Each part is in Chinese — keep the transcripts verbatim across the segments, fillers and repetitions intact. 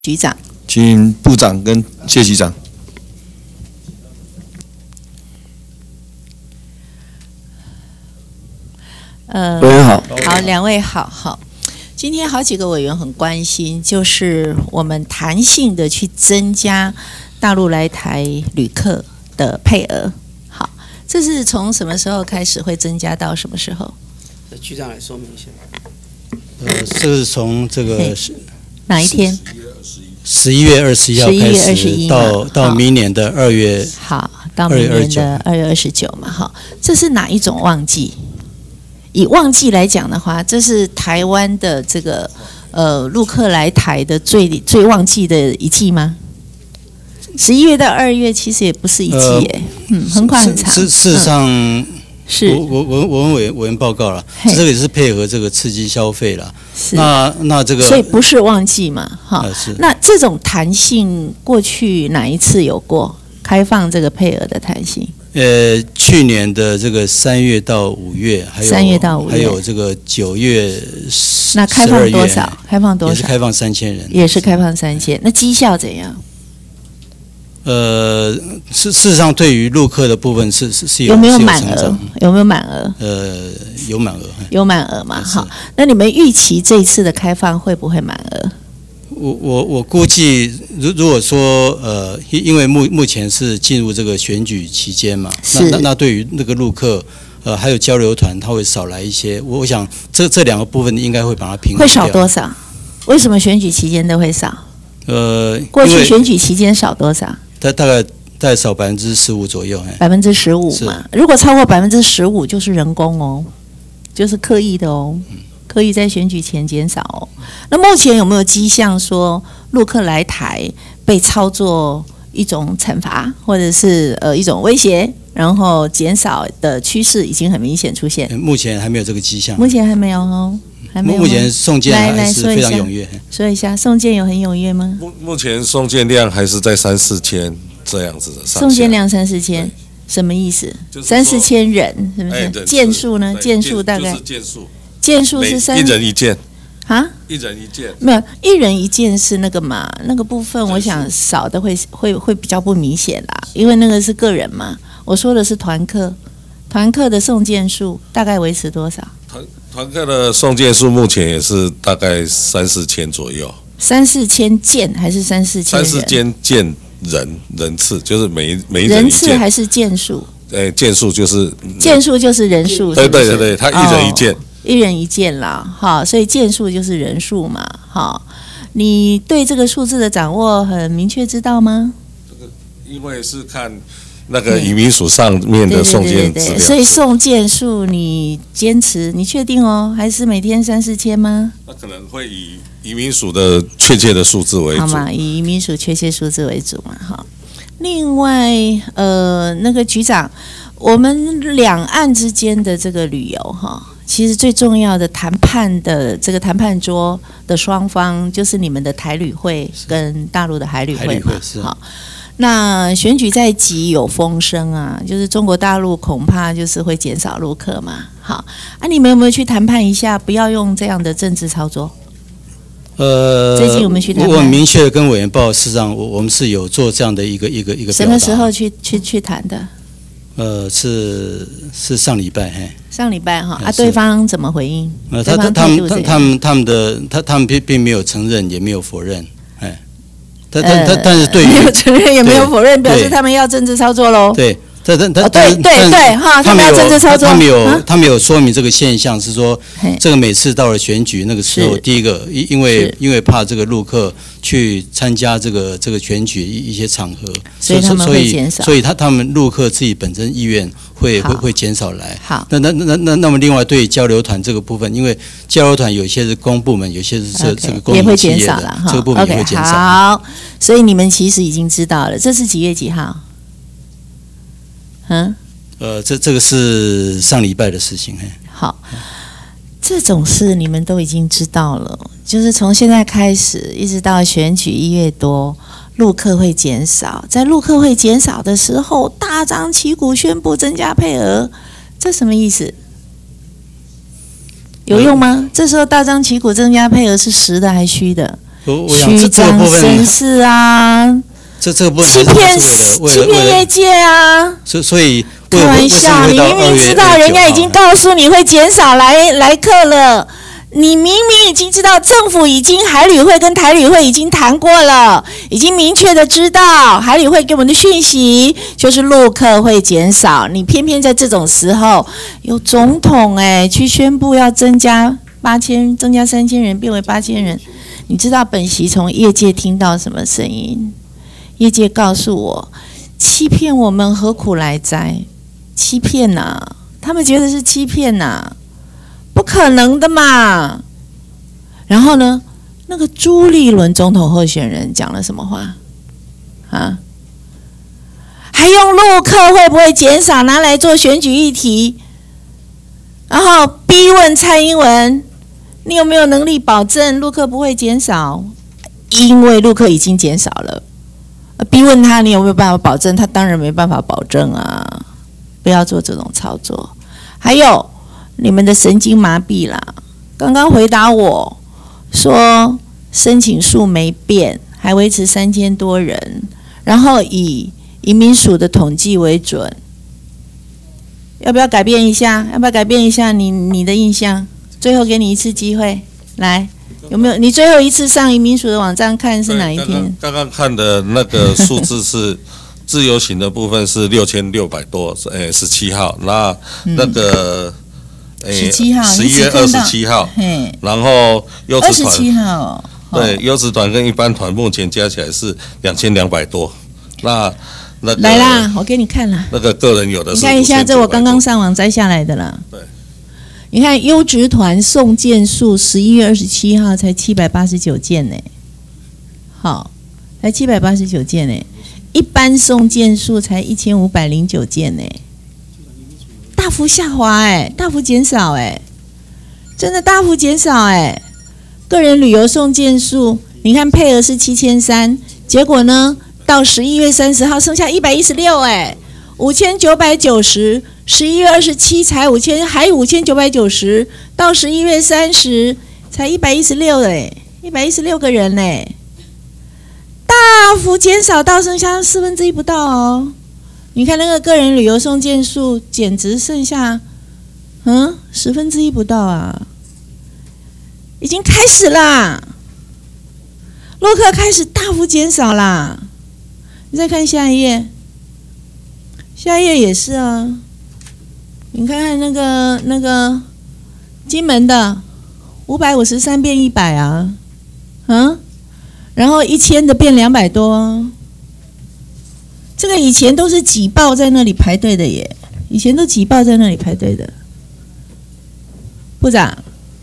局长， 请部长跟谢局长。 呃， 委员好， 好，两位好，好。今天好几个委员很关心，就是我们弹性的去增加大陆来台旅客的配额。好，这是从什么时候开始会增加到什么时候？ 局长来说明一下。 呃，这个是从这个哪一天？ 十一月二十一号开始，到到明年的二月， 好，到明年的二月二十九嘛，好，这是哪一种旺季？以旺季来讲的话，这是台湾的这个呃陆客来台的最最旺季的一季吗？十一月到二月其实也不是一季耶，呃、嗯，横跨很长。 事事实上。嗯是， 我我我我们委委员报告了，这个也是配合这个刺激消费了。那那这个， 所以不是旺季嘛，哈、 呃。是。 那这种弹性，过去哪一次有过开放这个配额的弹性？ 呃，去年的这个三月到五月，还有三月到五月， 还有这个九月、 那开放多少？开放多少？ 也是开放三千人， 也是开放三千。那绩效怎样？ 呃，事事实上，对于陆客的部分是是是有有没有满额？有没有满额？ 呃，有满额， 有满额嘛？好，那你们预期这一次的开放会不会满额？ 我我我估计，如如果说呃，因为目目前是进入这个选举期间嘛，那那那对于那个陆客呃还有交流团，他会少来一些。我我想这这两个部分应该会把它平衡掉。 会少多少？为什么选举期间都会少？ 呃， 过去选举期间少多少？ 大大概大概少百分之十五左右， 百分之十五嘛。如果超过百分之十五，就是人工哦，就是刻意的哦，刻意在选举前减少哦。那目前有没有迹象说陆客来台被操作一种惩罚，或者是呃一种威胁，然后减少的趋势已经很明显出现？ 目前还没有这个迹象。 目前还没有哦。还没有目前送件还是非常踊跃。 说一下，送件有很踊跃吗？ 目目前送件量还是在三四千这样子的上下。 送件量三四千，什么意思？就是三四千人是不是？ 哎、 件数呢？件数大概？ 就是件数。 件数是三。 一人一件。 啊？ 一人一件。 没有，一人一件是那个嘛？那个部分我想少的会会会比较不明显啦，因为那个是个人嘛。我说的是团客，团客的送件数大概维持多少？ 团团客的送件数目前也是大概三四千左右。 三四千件还是三四千人？ 三四千件人人次，就是每每人次还是件数？ 呃，件数就是件数就是人数。 对对对对，他一人一件，哦、 一人一件啦，好，所以件数就是人数嘛，好，你对这个数字的掌握很明确知道吗？ 这个因为是看。那个移民署上面的送件资料， 所以送件数你坚持，你确定哦？还是每天三四千吗？ 那可能会以移民署的确切的数字为主， 好嘛，以移民署确切数字为主嘛，哈。另外，呃，那个局长，我们两岸之间的这个旅游，哈，其实最重要的谈判的这个谈判桌的双方，就是你们的台旅会跟大陆的海旅会嘛，好。那选举在即有风声啊，就是中国大陆恐怕就是会减少陆客嘛。好啊，你们有没有去谈判一下，不要用这样的政治操作？ 呃， 最近我们去谈判， 我很明确的跟委员报，事实上我我们是有做这样的一个一个一个表达。 什么时候去去去谈的？ 呃，是是上礼拜，嘿。 上礼拜哈啊，对方怎么回应？ 呃，他他他们他们他们的他他们并并没有承认，也没有否认。但但但但是对于没有承认也没有否认，表示他们要政治操作喽。 对，但但但对对对哈，他们要政治操作。 他们有他们有说明这个现象是说，这个每次到了选举那个时候，第一个因因为因为怕这个陆客去参加这个这个选举一一些场合， 所以他们会减少。 所以他他们陆客自己本身意愿会会会减少来。 好， 那那那那那么另外对交流团这个部分，因为交流团有些是公部门，有些是这这个公营企业的，这个部分也会减少。 好，所以你们其实已经知道了，这是几月几号？嗯， 呃，这这个是上礼拜的事情。 好，这种事你们都已经知道了，就是从现在开始一直到选举一月多，陆客会减少，在陆客会减少的时候，大张旗鼓宣布增加配额，这什么意思？有用吗？这时候大张旗鼓增加配额是实的还虚的？ 我我想虚这这个张部分声势啊， 这这个部分欺骗是为了欺骗业界啊。 所所以开玩笑，你明明知道人家已经告诉你会减少来来客了，你明明已经知道政府已经海旅会跟台旅会已经谈过了，已经明确的知道海旅会给我们的讯息就是陆客会减少，你偏偏在这种时候有总统哎去宣布要增加八千，增加三千人变为八千人，你知道本席从业界听到什么声音？业界告诉我，欺骗我们何苦来哉？欺骗呐、啊，他们觉得是欺骗呐、啊，不可能的嘛。然后呢，那个朱立伦总统候选人讲了什么话啊？还用陆客会不会减少拿来做选举议题，然后逼问蔡英文，你有没有能力保证陆客不会减少？因为陆客已经减少了，逼问他你有没有办法保证？他当然没办法保证啊。不要做这种操作。还有你们的神经麻痹啦！刚刚回答我说申请数没变，还维持三千多人，然后以移民署的统计为准。要不要改变一下？要不要改变一下你你的印象？最后给你一次机会，来，有没有？你最后一次上移民署的网站看是哪一天？ 刚刚看的那个数字是。自由行的部分是六千六百多，诶，十七号。那那个， 诶、嗯，十七号， 十一月二十七号。然后优质团，二十七号、哦。 对，优质团跟一般团目前加起来是两千两百多。那那个来啦，我给你看啦。 那个个人有的是， 你看一下，这我刚刚上网摘下来的啦。 对。 你看优质团送件数，十一月二十七号才七百八十九件呢。好，才七百八十九件呢。一般送件数才一千五百零九件呢，大幅下滑哎，大幅减少哎，真的大幅减少哎。个人旅游送件数，你看配额是七千三，结果呢，到十一月三十号剩下一百一十六哎，五千九百九十，十一月二十七才五千，还五千九百九十，到十一月三十才一百一十六哎，一百一十六个人嘞。大幅减少到剩下四分之一不到哦，你看那个个人旅游送件数，简直剩下，嗯，十分之一不到啊，已经开始啦，陆客开始大幅减少啦。你再看下一页，下一页也是啊，你看看那个那个金门的五百五十三变一百啊，嗯。然后一千的变两百多，这个以前都是挤爆在那里排队的耶，以前都挤爆在那里排队的。部长，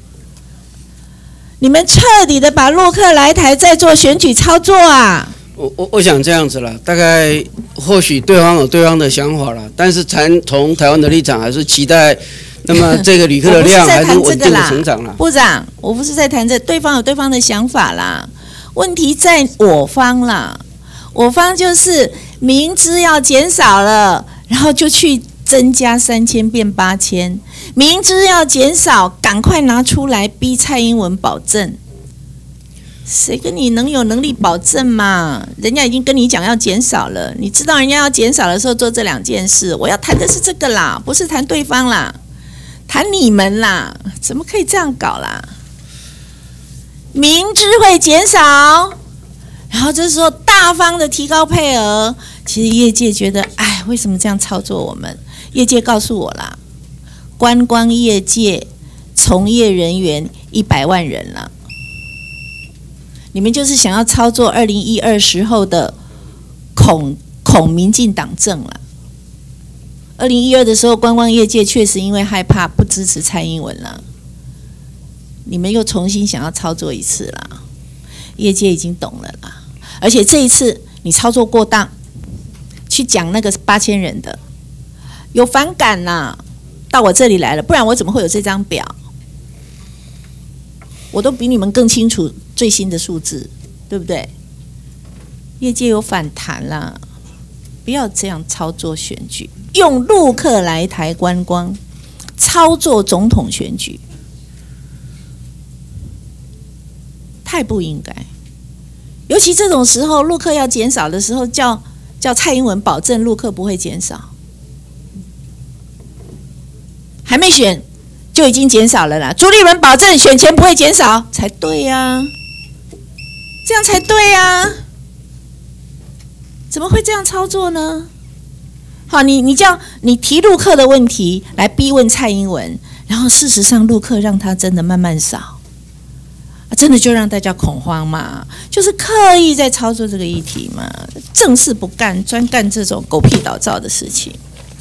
你们彻底的把陆客来台再做选举操作啊！ 我我我想这样子啦，大概或许对方有对方的想法啦，但是谈从台湾的立场，还是期待。那么这个旅客的量还是稳定的成长啦。 部长，我不是在谈这，对方有对方的想法啦。问题在我方啦，我方就是明知要减少了，然后就去增加三千变八千，明知要减少，赶快拿出来逼蔡英文保证。谁跟你能有能力保证嘛？人家已经跟你讲要减少了，你知道人家要减少的时候做这两件事。我要谈的是这个啦，不是谈对方啦，谈你们啦，怎么可以这样搞啦？明知会减少，然后这时候大方的提高配额，其实业界觉得，哎，为什么这样操作我们？业界告诉我啦，观光业界从业人员一百万人了，你们就是想要操作二零一二时候的恐恐民进党政了。二零一二的时候，观光业界确实因为害怕不支持蔡英文了。你们又重新想要操作一次啦，业界已经懂了啦，而且这一次你操作过当，去讲那个八千人的，有反感啦，到我这里来了，不然我怎么会有这张表？我都比你们更清楚最新的数字，对不对？业界有反弹啦，不要这样操作选举，用陆客来台观光，操作总统选举。太不应该， 尤其这种时候，陆客要减少的时候，叫叫蔡英文保证陆客不会减少，还没选就已经减少了啦。朱立伦保证选前不会减少才对呀、啊，这样才对呀、啊，怎么会这样操作呢？好，你你叫你提陆客的问题来逼问蔡英文，然后事实上陆客让他真的慢慢少。真的就让大家恐慌嘛？就是刻意在操作这个议题嘛？正事不干，专干这种狗屁倒灶的事情。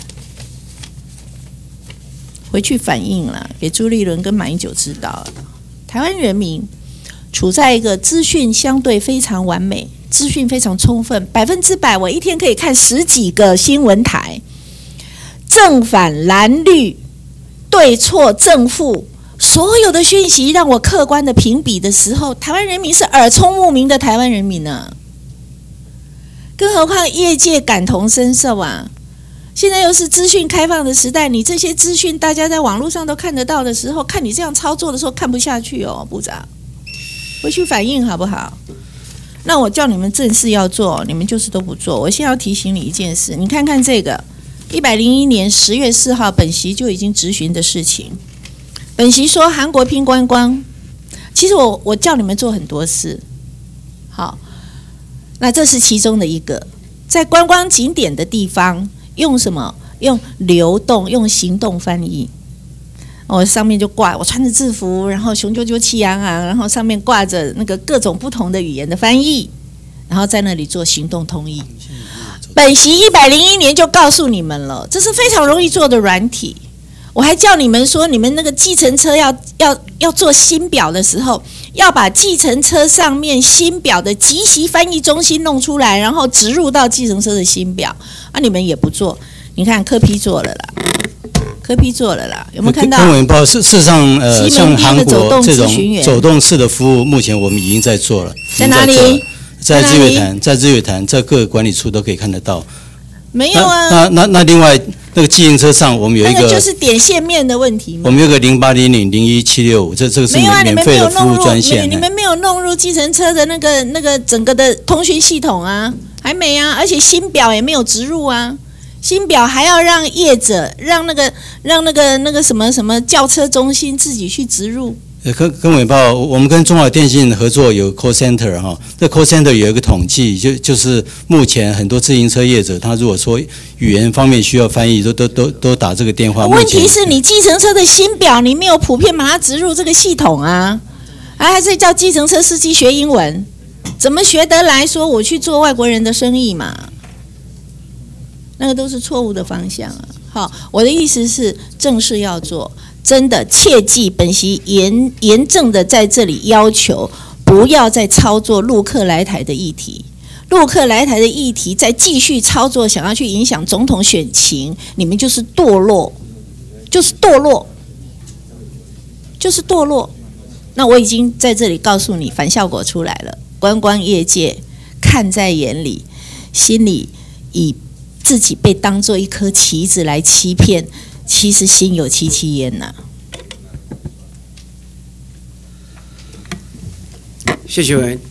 回去反映了，给朱立伦跟马英九知道，台湾人民处在一个资讯相对非常完美、资讯非常充分，百分之百，我一天可以看十几个新闻台，正反蓝绿、对错正负。所有的讯息让我客观的评比的时候，台湾人民是耳聪目明的台湾人民呢、啊，更何况业界感同身受啊！现在又是资讯开放的时代，你这些资讯大家在网络上都看得到的时候，看你这样操作的时候看不下去哦，部长，回去反映好不好？那我叫你们正事要做，你们就是都不做。我现在要提醒你一件事，你看看这个一百零一年十月四号本席就已经质询的事情。本席说韩国拼观光，其实我我叫你们做很多事，好，那这是其中的一个，在观光景点的地方用什么？用流动，用行动翻译。我上面就挂，我穿着制服，然后雄赳赳气昂昂，然后上面挂着那个各种不同的语言的翻译，然后在那里做行动通译。本席一百零一年就告诉你们了，这是非常容易做的软体。我还叫你们说，你们那个计程车要要要做新表的时候，要把计程车上面新表的即席翻译中心弄出来，然后植入到计程车的新表。啊，你们也不做，你看柯 P 做了啦，柯 P 做了啦，有没有看到？ 跟我报事事实上，呃，像韩国这种走动式的服务，目前我们已经在做了。 在哪里？ 在日月潭，在日月潭，在各个管理处都可以看得到。 没有啊。 那那那另外那个计程车上，我们有一个， 那个就是点线面的问题嘛。 我们有个零八零零零一七六五，这这个是免免费的服务专线。 你们没有弄入计程车的那个那个整个的通讯系统啊，还没啊，而且新表也没有植入啊。新表还要让业者让那个让那个那个什么什么轿车中心自己去植入。 呃，跟跟伟报，我们跟中华电信合作有 call center 哈，这 call center 有一个统计，就就是目前很多自行车业者，他如果说语言方面需要翻译，都都都都打这个电话。 问题是你计程车的新表，你没有普遍把它植入这个系统啊，还是叫计程车司机学英文，怎么学得来？说我去做外国人的生意嘛？那个都是错误的方向啊。好，我的意思是正事要做。真的切记，本席严严正的在这里要求，不要再操作陆客来台的议题。陆客来台的议题再继续操作，想要去影响总统选情，你们就是堕落，就是堕落，就是堕落。那我已经在这里告诉你，反效果出来了。观光业界看在眼里，心里以自己被当作一颗棋子来欺骗。其实心有戚戚焉呐。 谢谢委员。